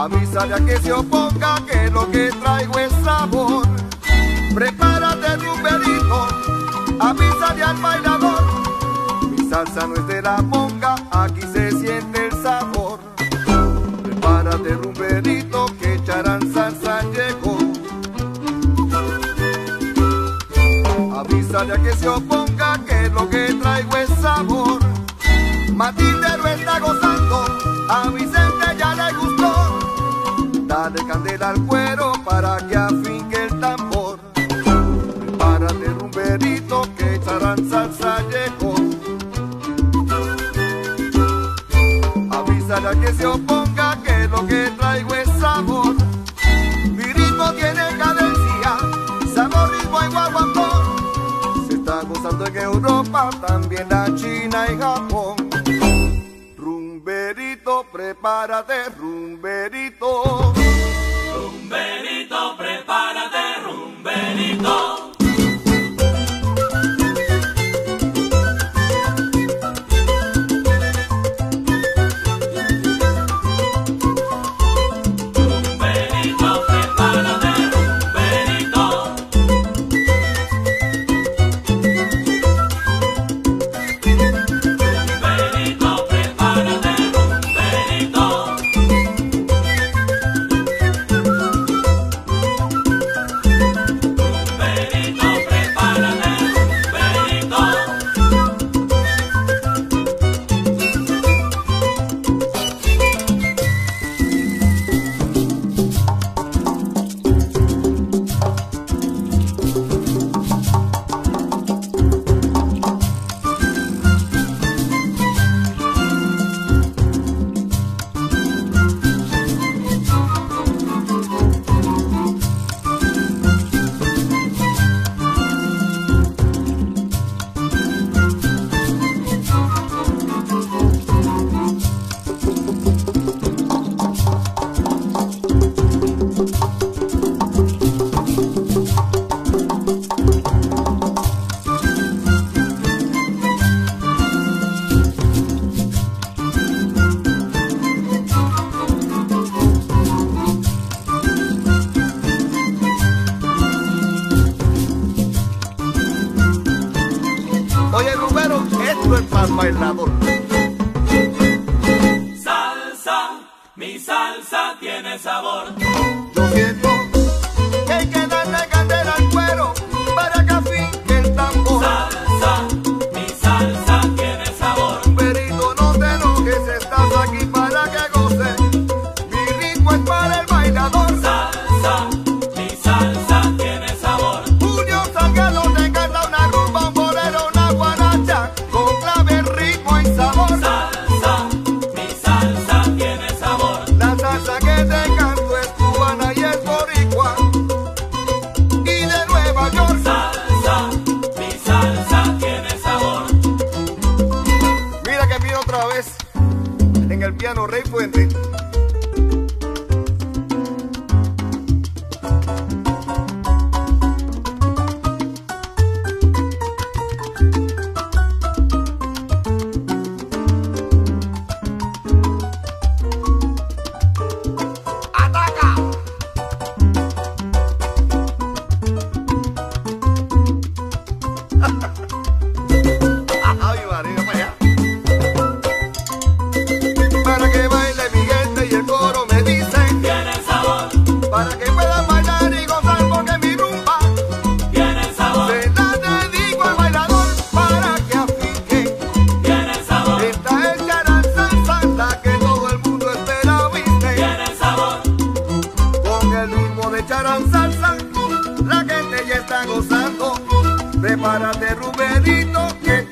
Avísale a que se oponga que lo que traigo es sabor. Prepárate rumberito, avísale al bailador. Mi salsa no es de la monga, aquí se siente el sabor. Prepárate rumberito, que Charan Salsa llegó. Avísale a que se oponga que lo que traigo es sabor. Matilde lo está gozando, a Vicente ya le gustó. Dale candela al cuero para que afinque el tambor. Prepárate rumberito, que Charan Salsa llegó. Avísale a que se oponga que lo que traigo es sabor. Mi ritmo tiene cadencia, sabor, ritmo y guaguancó. Se está gozando en Europa, también la China y Japón. Rumberito, prepárate, rumberito. Rumberito, prepárate, rumberito. Oye, rumbero, esto es para el bailador. Salsa, mi salsa tiene sabor. Yo siento que hay que darle candela al cuero para que afinque el tambor. Salsa, mi salsa tiene sabor. Rumberito, no te enojes, estás aquí para que goces. Mi ritmo es para el bailador. Salsa, mi salsa tiene sabor. Julio Salgado te canta una rumba, un bolero, una guaracha, con clave, ritmo y sabor. Salsa, mi salsa tiene sabor. La salsa que te canto es cubana y es boricua, y de Nueva York. Salsa, mi salsa tiene sabor. Mira que viene otra vez en el piano Rey Fuente. Ay, María, para allá. Para que baile mi gente y el coro me dice. Tiene sabor, Para que puedan bailar y gozar porque mi rumba tiene sabor, se la dedico al bailador para que afinque. tiene sabor, Esta es Charan Salsa, la que todo el mundo espera, ¿viste? tiene sabor. Con el ritmo de Charan Salsa, la gente ya está gozando. Prepárate, rumberito, que